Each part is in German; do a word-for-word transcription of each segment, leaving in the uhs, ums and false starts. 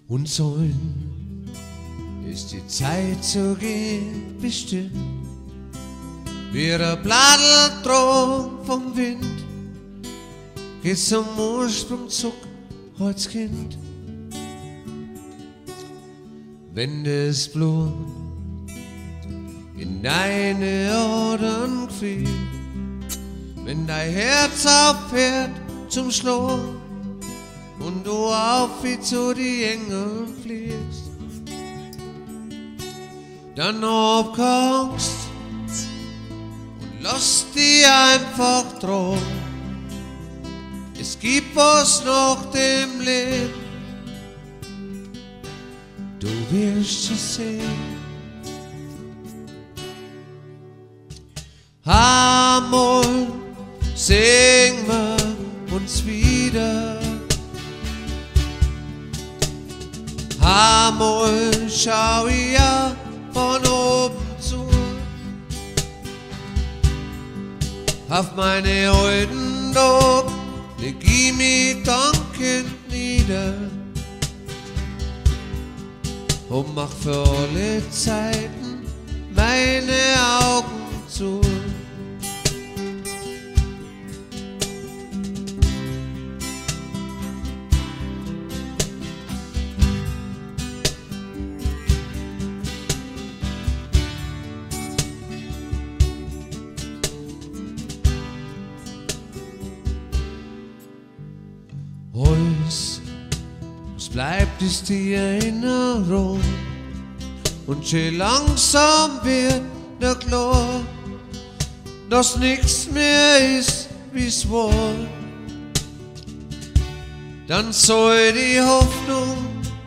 Und sollen ist die Zeit zu gehen bestimmt, wie der Blattl vom Wind, geht zum Ursprung zurück, als Kind. Wenn das Blut in deine Adern fließt, wenn dein Herz aufhört zum Schlagen und du auf wie zu die Engel fliegst, dann hab keine Angst und lass dich einfach tragen. Es gibt was nach dem Leben, du wirst es sehen. Einmal singen wir uns wieder, einmal schau ich ja von oben zu, auf meine alten Tage leg ich mich dankend nieder und mach für alle Zeiten meine Augen zu. Alles, was bleibt, ist die Erinnerung, und schön langsam wird der klar, dass nichts mehr ist, wie's war. Dann soll die Hoffnung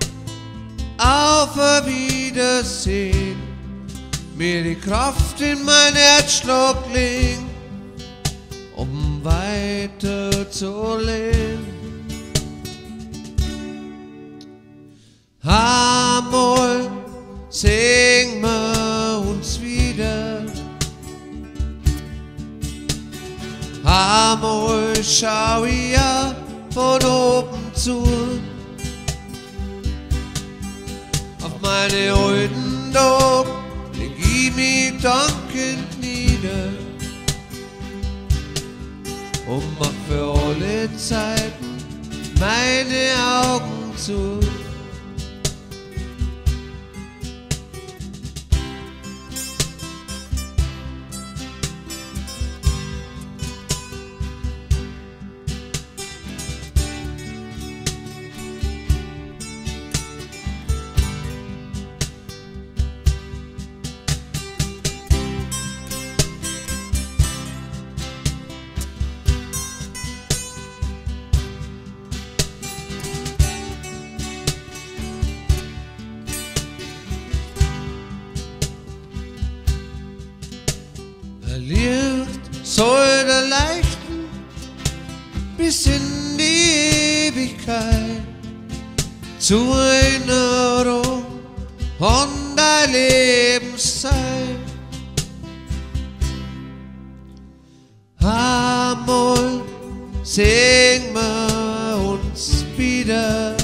auf ein Wiedersehen mir die Kraft in mein Herzschlag legen, um weiter zu leben. Einmal singen wir uns wieder, einmal schau ich ja von oben zu, auf meine alten Tage leg ich mich dankend nieder und mach für alle Zeiten meine Augen zu. Licht soll der leuchten bis in die Ewigkeit, zur Erinnerung an deine Lebenszeit. Einmal singen wir uns wieder,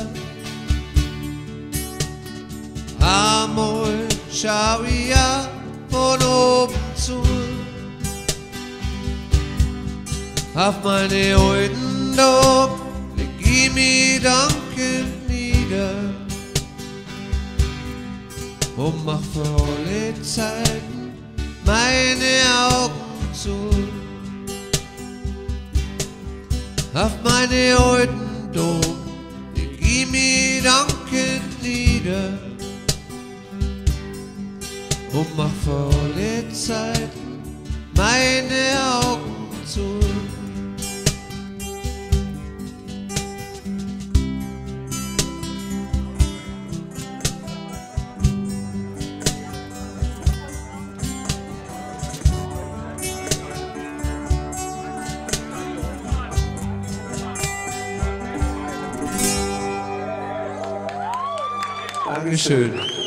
einmal schau ich ja von oben zu, auf meine alten Tage leg ich mich dankend nieder und mach für alle Zeiten meine Augen zu, auf meine alten Tage leg ich mich dankend nieder und mach für alle Zeiten meine Augen zu. Dankeschön.